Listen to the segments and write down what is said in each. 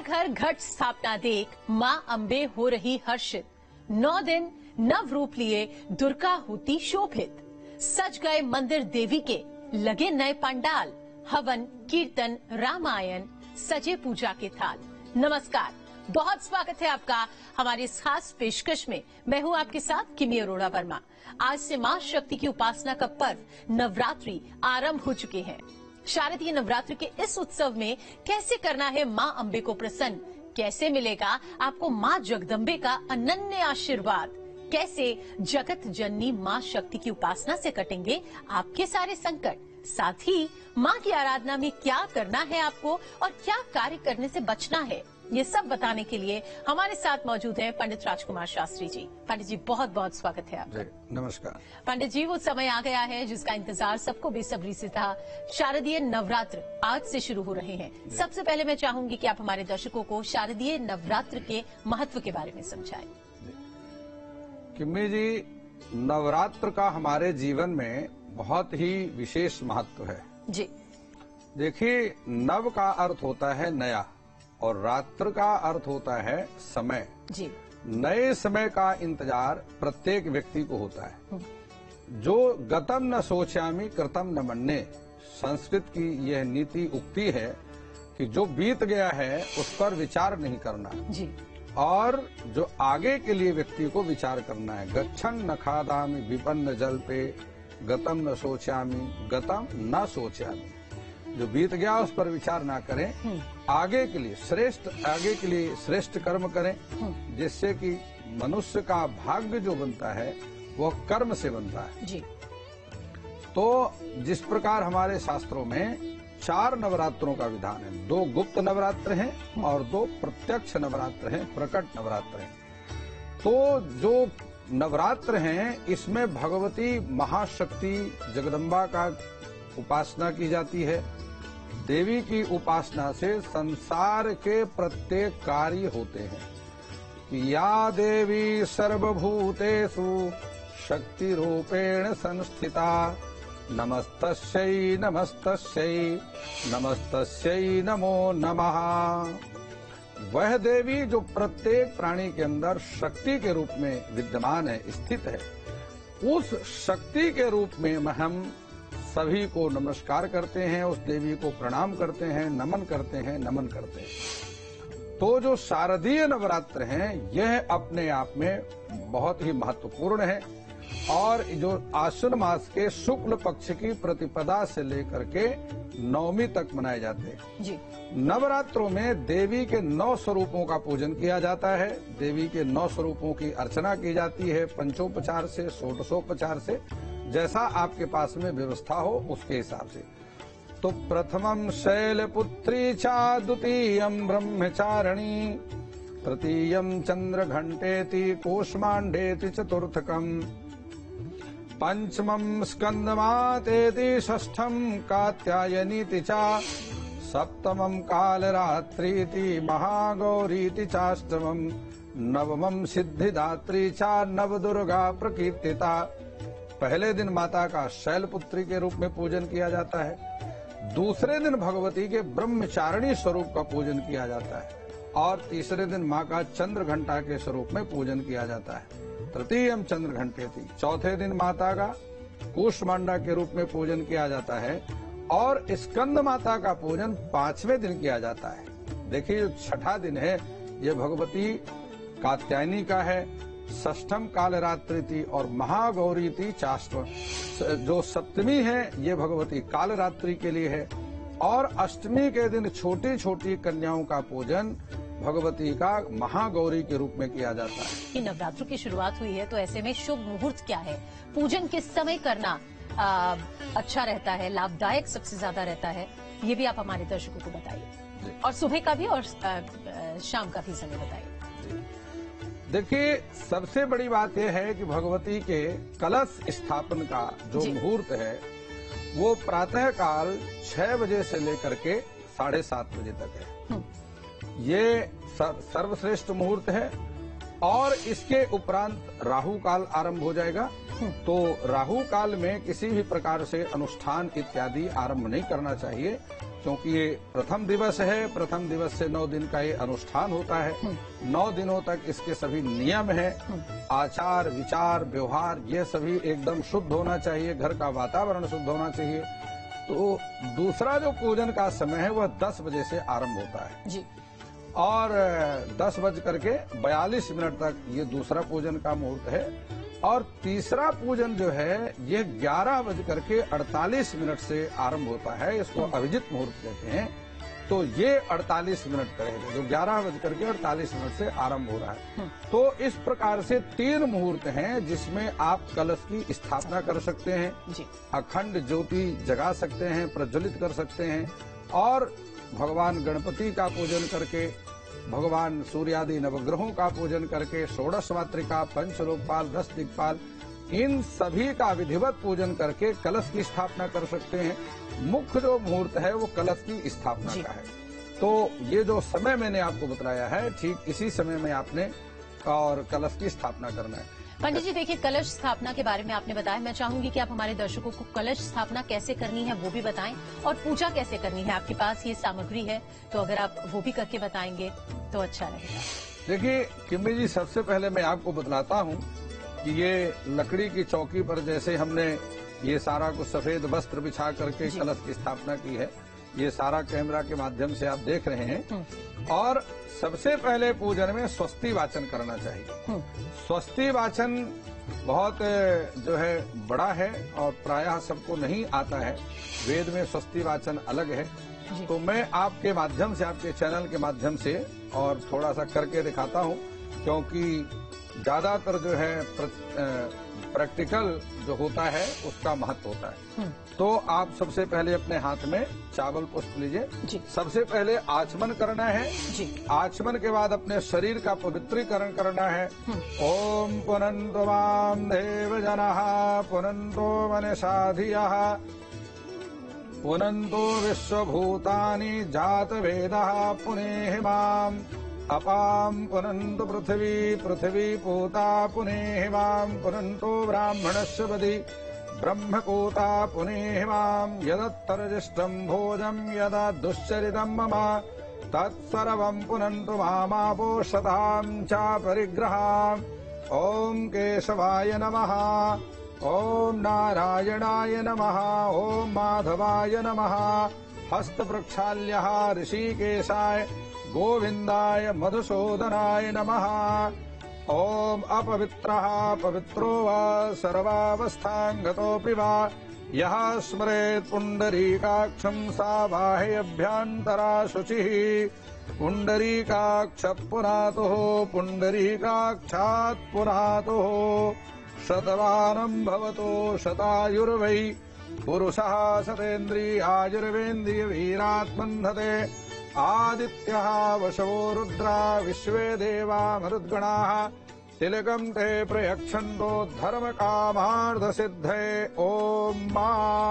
घर घट स्थापना देख माँ अम्बे हो रही हर्षित। 9 दिन नव रूप लिए दुर्गा होती शोभित। सज गए मंदिर देवी के, लगे नए पंडाल। हवन कीर्तन रामायण सजे पूजा के थाल। नमस्कार, बहुत स्वागत है आपका हमारी इस खास पेशकश में। मैं हूं आपके साथ किमी अरोड़ा वर्मा। आज से मां शक्ति की उपासना का पर्व नवरात्रि आरंभ हो चुके हैं। शारदीय नवरात्रि के इस उत्सव में कैसे करना है मां अम्बे को प्रसन्न, कैसे मिलेगा आपको मां जगदम्बे का अनन्य आशीर्वाद, कैसे जगत जननी मां शक्ति की उपासना से कटेंगे आपके सारे संकट, साथ ही मां की आराधना में क्या करना है आपको और क्या कार्य करने से बचना है, ये सब बताने के लिए हमारे साथ मौजूद हैं पंडित राजकुमार शास्त्री जी। पंडित जी, बहुत बहुत स्वागत है आपका। नमस्कार। पंडित जी, वो समय आ गया है जिसका इंतजार सबको बेसब्री से था। शारदीय नवरात्र आज से शुरू हो रहे हैं। सबसे पहले मैं चाहूंगी कि आप हमारे दर्शकों को शारदीय नवरात्र के महत्व के बारे में समझाएं। किम्मी जी, नवरात्र का हमारे जीवन में बहुत ही विशेष महत्व है जी। देखिए, नव का अर्थ होता है नया और रात्र का अर्थ होता है समय जी। नए समय का इंतजार प्रत्येक व्यक्ति को होता है। जो गतम न सोचामी कृतम न मन्ने, संस्कृत की यह नीति उक्ति है कि जो बीत गया है उस पर विचार नहीं करना जी, और जो आगे के लिए व्यक्ति को विचार करना है। गच्छन न खादामी विपन्न जल पे, गतम न सोचामी गतम न सोचामी। जो बीत गया उस पर विचार ना करें, आगे के लिए श्रेष्ठ कर्म करें, जिससे कि मनुष्य का भाग्य जो बनता है वह कर्म से बनता है जी। तो जिस प्रकार हमारे शास्त्रों में 4 नवरात्रों का विधान है, 2 गुप्त नवरात्र हैं और 2 प्रत्यक्ष नवरात्र हैं, प्रकट नवरात्र हैं। तो जो नवरात्र हैं इसमें भगवती महाशक्ति जगदम्बा का उपासना की जाती है। देवी की उपासना से संसार के प्रत्येक कार्य होते हैं। या देवी सर्वभूतेषु शक्ति रूपेण संस्थिता, नमस्तस्यै नमस्तस्यै नमस्तस्यै नमो नमः। वह देवी जो प्रत्येक प्राणी के अंदर शक्ति के रूप में विद्यमान है, स्थित है, उस शक्ति के रूप में हम सभी को नमस्कार करते हैं, उस देवी को प्रणाम करते हैं, नमन करते हैं। तो जो शारदीय नवरात्र हैं यह अपने आप में बहुत ही महत्वपूर्ण है और जो आश्विन मास के शुक्ल पक्ष की प्रतिपदा से लेकर के नवमी तक मनाए जाते हैं जी। नवरात्रों में देवी के 9 स्वरूपों का पूजन किया जाता है। देवी के 9 स्वरूपों की अर्चना की जाती है, पंचोपचार से, षोडशोपचार से, जैसा आपके पास में व्यवस्था हो उसके हिसाब से। तो प्रथमम शैलपुत्री चा, द्वितीयम ब्रह्मचारिणी, तृतीयम चंद्र घंटेति, कूष्मांडेति चतुर्थकम, पंचमम स्कंदमातेति, षष्ठम कात्यायनीति चा, सप्तमम कालरात्रीति, महागौरीति चाष्टमम, नवमम सिद्धिदात्री चा, नवदुर्गा प्रकीर्तिता। पहले दिन माता का शैलपुत्री के रूप में पूजन किया जाता है, दूसरे दिन भगवती के ब्रह्मचारिणी स्वरूप का पूजन किया जाता है और तीसरे दिन माँ का चंद्र घंटा के स्वरूप में पूजन किया जाता है। तृतीयम चंद्र घंटेति, चौथे दिन माता का कूष्मांडा के रूप में पूजन किया जाता है और स्कंद माता का पूजन 5वें दिन किया जाता है। देखिए, जो छठा दिन है ये भगवती कात्यायनी का है, षष्ठम कालरात्रि और महागौरी चाष्टम। जो सप्तमी है ये भगवती कालरात्रि के लिए है और अष्टमी के दिन छोटी छोटी कन्याओं का पूजन भगवती का महागौरी के रूप में किया जाता है। नवरात्र की शुरुआत हुई है तो ऐसे में शुभ मुहूर्त क्या है, पूजन किस समय करना अच्छा रहता है, लाभदायक सबसे ज्यादा रहता है, ये भी आप हमारे दर्शकों को बताइए और सुबह का भी और शाम का भी समय बताइए। देखिए, सबसे बड़ी बात यह है कि भगवती के कलश स्थापन का जो मुहूर्त है वो प्रातः काल 6 बजे से लेकर के 7:30 बजे तक है। ये सर्वश्रेष्ठ मुहूर्त है और इसके उपरांत राहु काल आरंभ हो जाएगा। तो राहु काल में किसी भी प्रकार से अनुष्ठान इत्यादि आरंभ नहीं करना चाहिए। क्योंकि ये प्रथम दिवस है, प्रथम दिवस से 9 दिन का ये अनुष्ठान होता है। 9 दिनों तक इसके सभी नियम हैं, आचार विचार व्यवहार ये सभी एकदम शुद्ध होना चाहिए, घर का वातावरण शुद्ध होना चाहिए। तो दूसरा जो पूजन का समय है वह 10 बजे से आरंभ होता है जी। और 10:42 तक ये दूसरा पूजन का मुहूर्त है। और तीसरा पूजन जो है ये 11:48 से आरंभ होता है, इसको अभिजित मुहूर्त कहते हैं। तो ये 48 मिनट का है, जो 11:48 से आरंभ हो रहा है। तो इस प्रकार से 3 मुहूर्त हैं जिसमें आप कलश की स्थापना कर सकते हैं जी। अखंड ज्योति जगा सकते हैं, प्रज्वलित कर सकते हैं और भगवान गणपति का पूजन करके, भगवान सूर्यादि नवग्रहों का पूजन करके, षोडश मातृका, पंचलोकपाल, 10 दिक्पाल, इन सभी का विधिवत पूजन करके कलश की स्थापना कर सकते हैं। मुख्य जो मुहूर्त है वो कलश की स्थापना का है। तो ये जो समय मैंने आपको बतलाया है, ठीक इसी समय में आपने और कलश की स्थापना करना है। पंडित जी देखिए, कलश स्थापना के बारे में आपने बताया, मैं चाहूंगी कि आप हमारे दर्शकों को कलश स्थापना कैसे करनी है वो भी बताएं और पूजा कैसे करनी है। आपके पास ये सामग्री है तो अगर आप वो भी करके बताएंगे तो अच्छा रहेगा। देखिए किम्मी जी, सबसे पहले मैं आपको बतलाता हूँ कि ये लकड़ी की चौकी पर जैसे हमने ये सारा कुछ सफेद वस्त्र बिछा करके कलश की स्थापना की है, ये सारा कैमरा के माध्यम से आप देख रहे हैं। और सबसे पहले पूजन में स्वस्ति वाचन करना चाहिए। स्वस्ति वाचन बहुत जो है बड़ा है और प्रायः सबको नहीं आता है। वेद में स्वस्ति वाचन अलग है। तो मैं आपके माध्यम से, आपके चैनल के माध्यम से और थोड़ा सा करके दिखाता हूँ, क्योंकि ज्यादातर जो है प्रैक्टिकल जो होता है उसका महत्व होता है। तो आप सबसे पहले अपने हाथ में चावल पुष्प लीजिए। सबसे पहले आचमन करना है जी। आचमन के बाद अपने शरीर का पवित्रीकरण करना है। ओम पुनन्तो मां देव जनाः पुनन्तो मनसा धियः पुनन्तो विश्वभूतानि जात वेदः पुनेहि माम् अपाम पुनन्तु पृथ्वी पृथ्वी पूता पुनेहि मां पुनन्तो ब्राह्मणस्य पदि ब्रह्मकूता पुनेहि मां यदत्तरजिष्टं भोजं यदा दुश्चरितं मम तत्सर्वं पुनन्तु मामापो शतां च परिग्रहाम्। ॐ केशवाय नमः, ॐ नारायणाय नमः, ॐ माधवाय नमः, हस्तप्रक्षाल्यः ऋषिकेशाय गोविन्दाय मधुसूदनाय नमः। ॐ अपवित्रः पवित्रो वा सर्वावस्थां गतोऽपि वा यः स्मरेत् पुण्डरीकाक्षं सा बाह्यभ्यन्तरा शुचिः। पुण्डरीकाक्षः पुरातुः पुण्डरीकाक्षात् पुरातुः शतमानं भवतो शतायुर्वै पुरुषः शतेन्द्रियायुर्वेन्द्रिय वीरात्मन्धते। आदित्यः वशवो रुद्रा विश्वे देवा मरुद्गणाः तिलकं ते प्रयच्छन्तो धर्मकामार्थसिद्धये। ॐ मा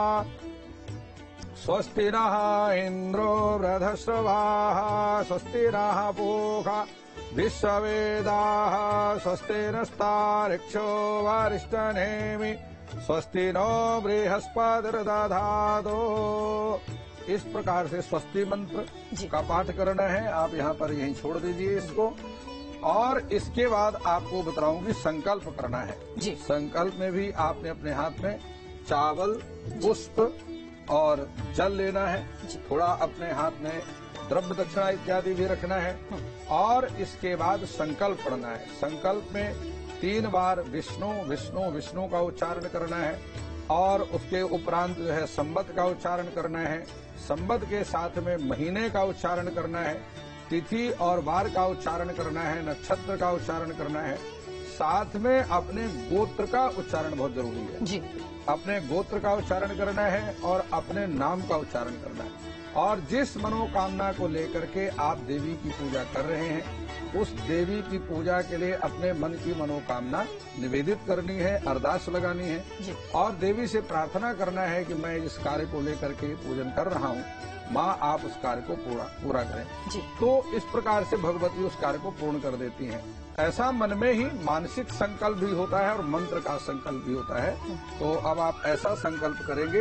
स्वस्ति नः इन्द्रो वृधश्रवाः स्वस्ति नः पूषा विश्ववेदाः स्वस्ति नस्तार्क्ष्यो वरिष्ठनेमि स्वस्ति नो बृहस्पतिर्दधातु। इस प्रकार से स्वस्ति मंत्र का पाठ करना है। आप यहाँ पर यहीं छोड़ दीजिए इसको। और इसके बाद आपको बताऊंगी संकल्प करना है जी। संकल्प में भी आपने अपने हाथ में चावल, पुष्प और जल लेना है। थोड़ा अपने हाथ में द्रव्य दक्षिणा इत्यादि भी रखना है। और इसके बाद संकल्प पढ़ना है। संकल्प में 3 बार विष्णु विष्णु विष्णु का उच्चारण करना है। और उसके उपरांत जो है संवत का उच्चारण करना है। संवत के साथ में महीने का उच्चारण करना है। तिथि और वार का उच्चारण करना है। नक्षत्र का उच्चारण करना है। साथ में अपने गोत्र का उच्चारण बहुत जरूरी है जी। अपने गोत्र का उच्चारण करना है और अपने नाम का उच्चारण करना है। और जिस मनोकामना को लेकर के आप देवी की पूजा कर रहे हैं, उस देवी की पूजा के लिए अपने मन की मनोकामना निवेदित करनी है, अरदास लगानी है और देवी से प्रार्थना करना है कि मैं इस कार्य को लेकर के पूजन कर रहा हूँ, माँ आप उस कार्य को पूरा करें। तो इस प्रकार से भगवती उस कार्य को पूर्ण कर देती हैं। ऐसा मन में ही मानसिक संकल्प भी होता है और मंत्र का संकल्प भी होता है। तो अब आप ऐसा संकल्प करेंगे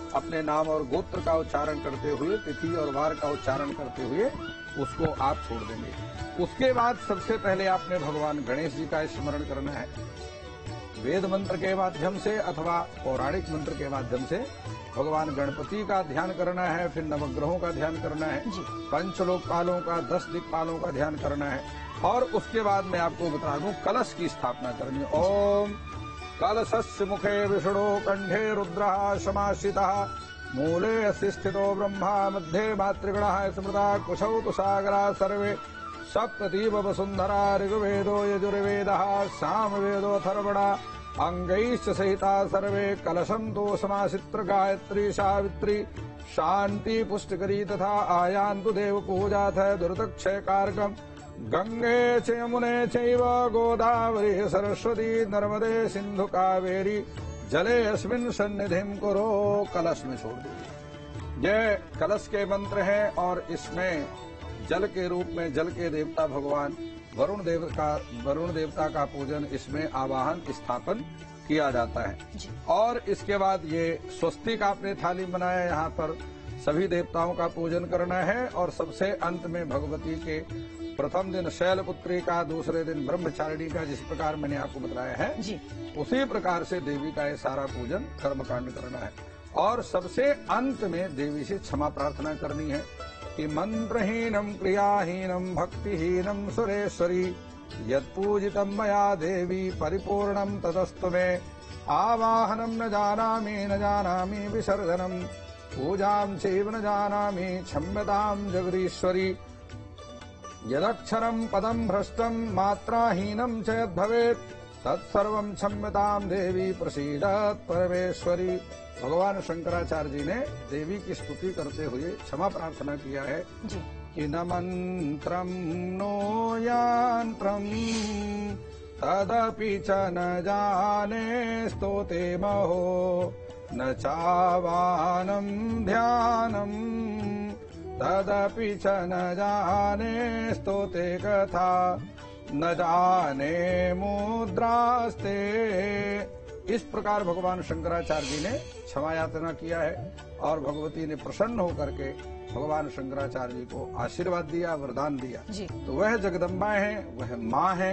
अपने नाम और गोत्र का उच्चारण करते हुए, तिथि और वार का उच्चारण करते हुए उसको आप छोड़ देंगे। उसके बाद सबसे पहले आपने भगवान गणेश जी का स्मरण करना है। वेद मंत्र के माध्यम से अथवा पौराणिक मंत्र के माध्यम से भगवान गणपति का ध्यान करना है, फिर नवग्रहों का ध्यान करना है, पंचलोकपालों का, 10 दिक्पालों का ध्यान करना है, और उसके बाद मैं आपको बता दूं कलश की स्थापना करनी है। ओम कलशस्य मुखे विष्णु कंठे रुद्रः समाश्रितः मूले अस्ति स्थितो ब्रह्मा मध्ये मातृगणः स्मृता कुशौ तु सागरा सर्वे सप्ततीव वसुंधरा ऋग्वेदो यजुर्वेदः सामवेदो अथर्वणा अंगैश्च सहिता सर्वे कलशंतो समासित्र गायत्री सावित्री शांति पुष्टिकरी तथा आयान्तु देव पूजाथ दुर्दक्षय कारकम गंगे च यमुने चैव गोदावरी सरस्वती नर्मदे सिंधु कावेरी जले अस्मिन् सन्निधिं कुरु। कलश में छोड़ दीजिए। ये कलश के मंत्र हैं और इसमें जल के रूप में जल के देवता भगवान वरुण देवता का पूजन इसमें आवाहन स्थापन किया जाता है। और इसके बाद ये स्वस्तिक आपने थाली बनाया, यहाँ पर सभी देवताओं का पूजन करना है। और सबसे अंत में भगवती के प्रथम दिन शैलपुत्री का, दूसरे दिन ब्रह्मचारिणी का, जिस प्रकार मैंने आपको बताया है उसी प्रकार से देवी का ये सारा पूजन कर्मकांड करना है। और सबसे अंत में देवी से क्षमा प्रार्थना करनी है कि मंत्रहीनम क्रियाहीनम भक्तिहीनम सुरेश्वरी यत्पूजितम मया देवी परिपूर्णम तदस्तु मे आवाहनम न जानामि विसर्जनम पूजाम चैव न जानामि क्षम्यताम जगदीश्वरी यदक्षरम पदम भ्रष्टम मात्राहीनम च यद्भवेत् तत्सर्वं क्षम्यताम देवी प्रसीदत परमेश्वरी। भगवान शंकराचार्य जी ने देवी की स्तुति करते हुए क्षमा प्रार्थना किया है कि न मंत्रम नो यंत्रम तदपि च न जाने स्तोते महो न चावानम ध्यानम तदपि च न जाने स्तोते कथा न जाने मुद्रास्ते। इस प्रकार भगवान शंकराचार्य जी ने क्षमा याचना किया है और भगवती ने प्रसन्न होकर के भगवान शंकराचार्य जी को आशीर्वाद दिया, वरदान दिया। तो वह जगदम्बा है, वह माँ है।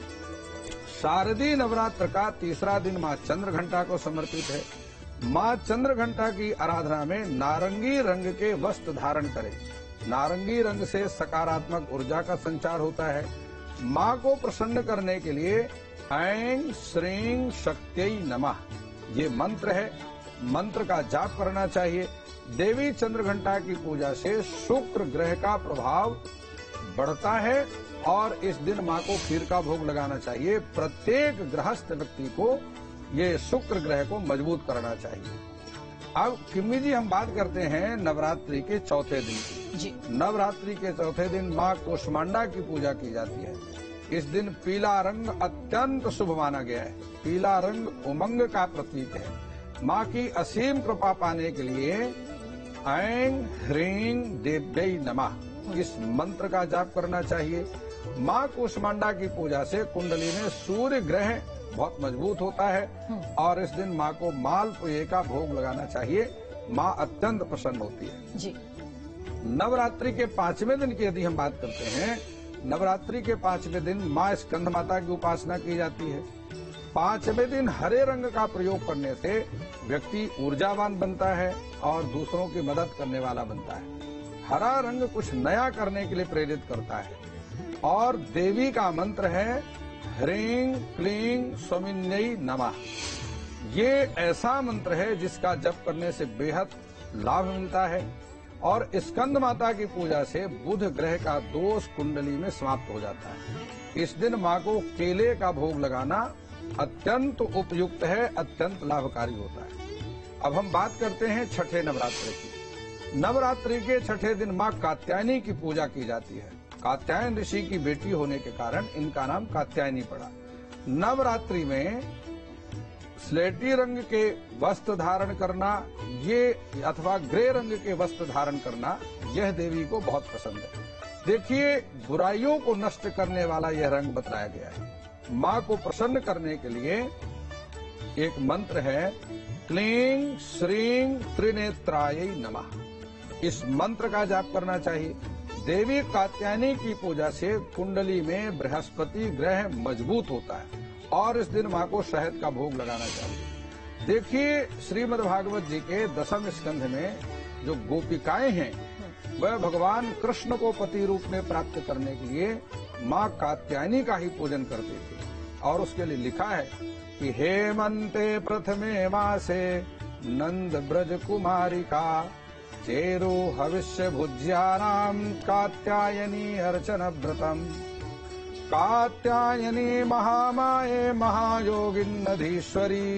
शारदीय नवरात्र का तीसरा दिन माँ चंद्रघंटा को समर्पित है। माँ चंद्रघंटा की आराधना में नारंगी रंग के वस्त्र धारण करें। नारंगी रंग से सकारात्मक ऊर्जा का संचार होता है। माँ को प्रसन्न करने के लिए ऐं श्रीं शक्त्यै नमः ये मंत्र है, मंत्र का जाप करना चाहिए। देवी चंद्रघंटा की पूजा से शुक्र ग्रह का प्रभाव बढ़ता है और इस दिन माँ को खीर का भोग लगाना चाहिए। प्रत्येक गृहस्थ व्यक्ति को ये शुक्र ग्रह को मजबूत करना चाहिए। अब किम्मी जी हम बात करते हैं नवरात्रि के चौथे दिन की। नवरात्रि के चौथे दिन माँ कूष्मांडा की पूजा की जाती है। इस दिन पीला रंग अत्यंत शुभ माना गया है। पीला रंग उमंग का प्रतीक है। माँ की असीम कृपा पाने के लिए ऐं ह्रीं देव्यै नमः इस मंत्र का जाप करना चाहिए। माँ कूष्मांडा की पूजा से कुंडली में सूर्य ग्रह बहुत मजबूत होता है और इस दिन माँ को मालपुए का भोग लगाना चाहिए। माँ अत्यंत प्रसन्न होती है जी। नवरात्रि के 5वें दिन की यदि हम बात करते हैं, नवरात्रि के 5वें दिन माँ स्कंद माता की उपासना की जाती है। 5वें दिन हरे रंग का प्रयोग करने से व्यक्ति ऊर्जावान बनता है और दूसरों की मदद करने वाला बनता है। हरा रंग कुछ नया करने के लिए प्रेरित करता है और देवी का मंत्र है ह्रीं क्लीं स्वामिन्यै नमः। ये ऐसा मंत्र है जिसका जप करने से बेहद लाभ मिलता है और स्कंद माता की पूजा से बुध ग्रह का दोष कुंडली में समाप्त हो जाता है। इस दिन माँ को केले का भोग लगाना अत्यंत उपयुक्त है, अत्यंत लाभकारी होता है। अब हम बात करते हैं छठे नवरात्रि की। नवरात्रि के छठे दिन माँ कात्यायनी की पूजा की जाती है। कात्यायन ऋषि की बेटी होने के कारण इनका नाम कात्यायनी पड़ा। नवरात्रि में स्लेटी रंग के वस्त्र धारण करना ये अथवा ग्रे रंग के वस्त्र धारण करना यह देवी को बहुत पसंद है। देखिए, बुराइयों को नष्ट करने वाला यह रंग बताया गया है। माँ को प्रसन्न करने के लिए एक मंत्र है क्लीं श्रीं त्रिनेत्रायै नमः। इस मंत्र का जाप करना चाहिए। देवी कात्यायनी की पूजा से कुंडली में बृहस्पति ग्रह मजबूत होता है और इस दिन मां को शहद का भोग लगाना चाहिए। देखिए श्रीमद् भागवत जी के 10वें स्कंध में जो गोपिकाएं हैं वह भगवान कृष्ण को पति रूप में प्राप्त करने के लिए मां कात्यायनी का ही पूजन करती थी और उसके लिए लिखा है कि हेमंते प्रथमे मासे नंद ब्रज कुमारिका चेरु हविष्य भुज्यानाम कात्यायनी अर्चन व्रतम कात्यायनी महामाये महायोगिन्नधीश्वरी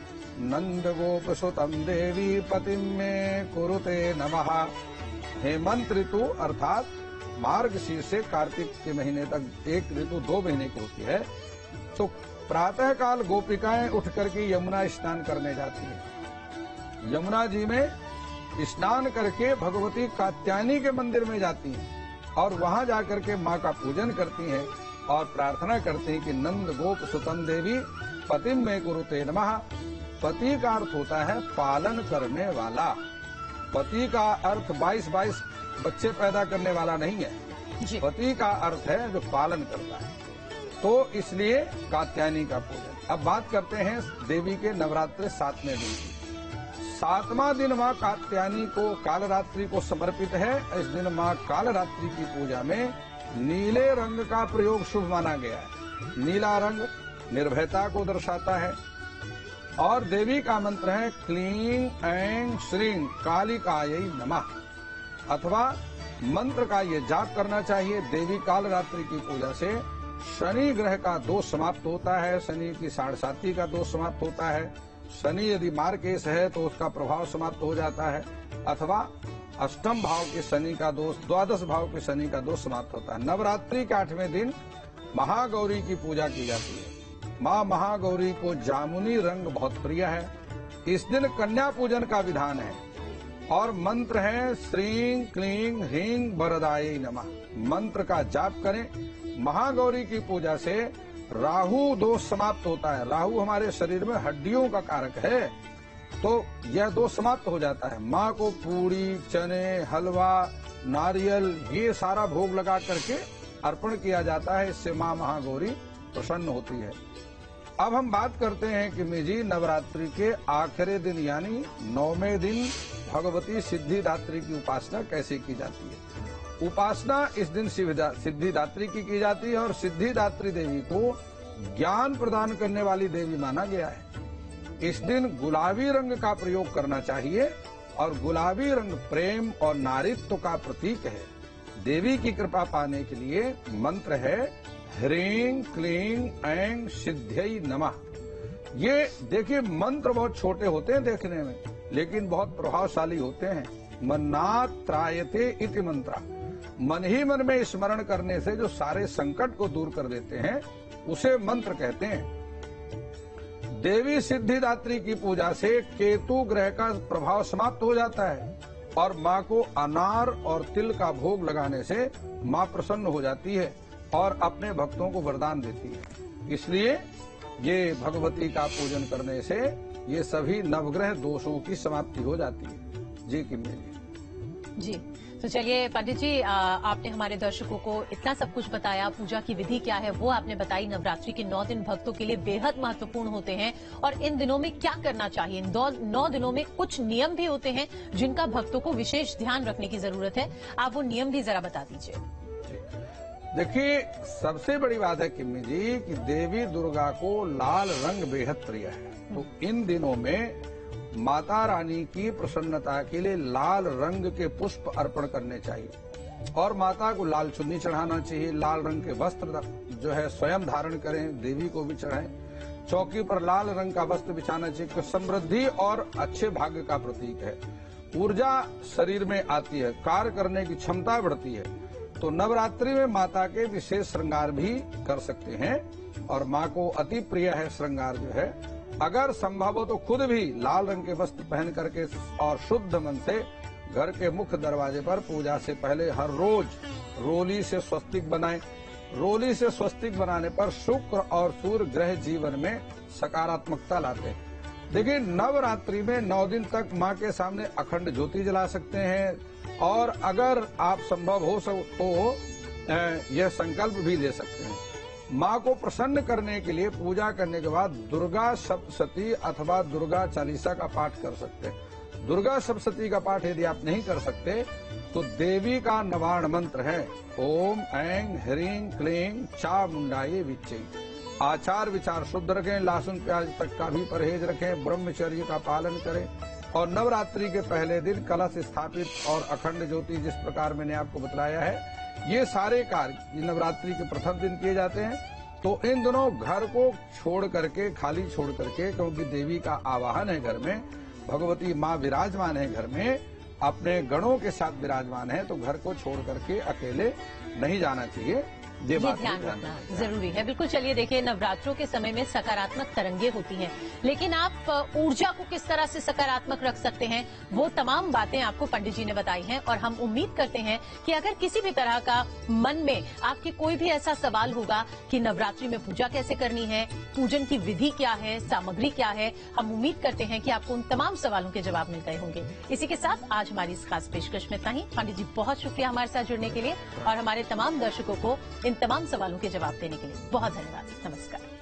नंद गोपसुतम देवी पतिम में कुरुते नमः। हेमंत ऋतु अर्थात मार्गशीर्ष से कार्तिक के महीने तक एक ऋतु 2 महीने की होती है। तो प्रातः काल गोपिकाएं उठ करके यमुना स्नान करने जाती हैं। यमुना जी में स्नान करके भगवती कात्यायनी के मंदिर में जाती हैं और वहां जाकर के मां का पूजन करती हैं और प्रार्थना करती हैं कि नंद गोप सुतम देवी पतिम में कुरुते नमः। पति का अर्थ होता है पालन करने वाला। पति का अर्थ 22 बच्चे पैदा करने वाला नहीं है। पति का अर्थ है जो पालन करता है। तो इसलिए कात्यायनी का पूजन। अब बात करते हैं देवी के नवरात्र 7वें दिन की। 7वां दिन मां कात्यायनी को कालरात्रि को समर्पित है। इस दिन मां कालरात्रि की पूजा में नीले रंग का प्रयोग शुभ माना गया है। नीला रंग निर्भयता को दर्शाता है और देवी का मंत्र है क्लीं ऐं श्रीं कालिकायै नमः। अथवा मंत्र का ये जाप करना चाहिए। देवी कालरात्रि की पूजा से शनि ग्रह का दोष समाप्त होता है। शनि की 7.5 का दोष समाप्त होता है। शनि यदि मार्केश है तो उसका प्रभाव समाप्त हो जाता है। अथवा अष्टम भाव के शनि का दोष, द्वादश भाव के शनि का दोष समाप्त होता है। नवरात्रि के 8वें दिन महागौरी की पूजा की जाती है। मां महागौरी को जामुनी रंग बहुत प्रिय है। इस दिन कन्या पूजन का विधान है और मंत्र है श्रीं क्लीं ह्रीं वरदायै नमः। मंत्र का जाप करें। महागौरी की पूजा से राहु दोष समाप्त होता है। राहु हमारे शरीर में हड्डियों का कारक है, तो यह दोष समाप्त हो जाता है। मां को पूरी, चने, हलवा, नारियल ये सारा भोग लगा करके अर्पण किया जाता है। इससे मां महागौरी प्रसन्न होती है। अब हम बात करते हैं कि जी नवरात्रि के आखिरी दिन यानी 9वें दिन भगवती सिद्धिदात्री की उपासना कैसे की जाती है। उपासना इस दिन सिद्धिदात्री की जाती है और सिद्धिदात्री देवी को ज्ञान प्रदान करने वाली देवी माना गया है। इस दिन गुलाबी रंग का प्रयोग करना चाहिए और गुलाबी रंग प्रेम और नारीत्व का प्रतीक है। देवी की कृपा पाने के लिए मंत्र है ह्रीं क्लीं ऐं सिद्ध्यै नमः। ये देखिए मंत्र बहुत छोटे होते हैं देखने में, लेकिन बहुत प्रभावशाली होते हैं। मन्नात् त्रायते इति मंत्र। मन ही मन में स्मरण करने से जो सारे संकट को दूर कर देते हैं उसे मंत्र कहते हैं। देवी सिद्धिदात्री की पूजा से केतु ग्रह का प्रभाव समाप्त हो जाता है और मां को अनार और तिल का भोग लगाने से मां प्रसन्न हो जाती है और अपने भक्तों को वरदान देती है। इसलिए ये भगवती का पूजन करने से ये सभी नवग्रह दोषों की समाप्ति हो जाती है। जी किम्मी जी। तो चलिए पंडित जी, आपने हमारे दर्शकों को इतना सब कुछ बताया। पूजा की विधि क्या है वो आपने बताई। नवरात्रि के 9 दिन भक्तों के लिए बेहद महत्वपूर्ण होते हैं और इन दिनों में क्या करना चाहिए। 9 दिनों में कुछ नियम भी होते हैं जिनका भक्तों को विशेष ध्यान रखने की जरूरत है। आप वो नियम भी जरा बता दीजिए। देखिए सबसे बड़ी बात है किम्मी जी कि देवी दुर्गा को लाल रंग बेहद प्रिय है। तो इन दिनों में माता रानी की प्रसन्नता के लिए लाल रंग के पुष्प अर्पण करने चाहिए और माता को लाल चुन्नी चढ़ाना चाहिए। लाल रंग के वस्त्र जो है स्वयं धारण करें, देवी को भी चढ़ाएं। चौकी पर लाल रंग का वस्त्र बिछाना चाहिए। समृद्धि और अच्छे भाग्य का प्रतीक है। ऊर्जा शरीर में आती है, कार्य करने की क्षमता बढ़ती है। तो नवरात्रि में माता के विशेष श्रृंगार भी कर सकते हैं और माँ को अति प्रिय है श्रृंगार जो है। अगर संभव हो तो खुद भी लाल रंग के वस्त्र पहन करके और शुद्ध मन से घर के मुख्य दरवाजे पर पूजा से पहले हर रोज रोली से स्वस्तिक बनाएं। रोली से स्वस्तिक बनाने पर शुक्र और सूर्य ग्रह जीवन में सकारात्मकता लाते हैं। देखिए, नवरात्रि में 9 दिन तक माँ के सामने अखंड ज्योति जला सकते हैं और अगर आप संभव हो तो यह संकल्प भी ले सकते हैं। माँ को प्रसन्न करने के लिए पूजा करने के बाद दुर्गा सप्तशती अथवा दुर्गा चालीसा का पाठ कर सकते हैं। दुर्गा सप्तशती का पाठ यदि आप नहीं कर सकते तो देवी का नवाण मंत्र है ओम ऐं ह्रीं क्लीं चामुंडाये विच्चे। आचार विचार शुद्ध रखें, लहसुन प्याज तक का भी परहेज रखें, ब्रह्मचर्य का पालन करें और नवरात्रि के पहले दिन कलश स्थापित और अखंड ज्योति जिस प्रकार मैंने आपको बतलाया है, ये सारे कार्य नवरात्रि के प्रथम दिन किए जाते हैं। तो इन दिनों घर को छोड़ करके, खाली छोड़ करके, क्योंकि देवी का आवाहन है घर में, भगवती माँ विराजमान है घर में, अपने गणों के साथ विराजमान है, तो घर को छोड़ करके अकेले नहीं जाना चाहिए। ये ध्यान रखना जरूरी है। बिल्कुल। चलिए देखिए, नवरात्रों के समय में सकारात्मक तरंगे होती हैं, लेकिन आप ऊर्जा को किस तरह से सकारात्मक रख सकते हैं, वो तमाम बातें आपको पंडित जी ने बताई हैं। और हम उम्मीद करते हैं कि अगर किसी भी तरह का मन में आपके कोई भी ऐसा सवाल होगा कि नवरात्रि में पूजा कैसे करनी है, पूजन की विधि क्या है, सामग्री क्या है, हम उम्मीद करते हैं कि आपको उन तमाम सवालों के जवाब मिल गए होंगे। इसी के साथ आज हमारी इस खास पेशकश में इतना ही। पंडित जी, बहुत शुक्रिया हमारे साथ जुड़ने के लिए और हमारे तमाम दर्शकों को इन तमाम सवालों के जवाब देने के लिए बहुत धन्यवाद। नमस्कार।